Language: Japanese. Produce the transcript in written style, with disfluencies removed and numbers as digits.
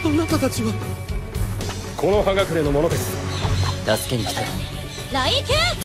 あなたたちは。 この葉隠れのものです。 助けに来た。 雷球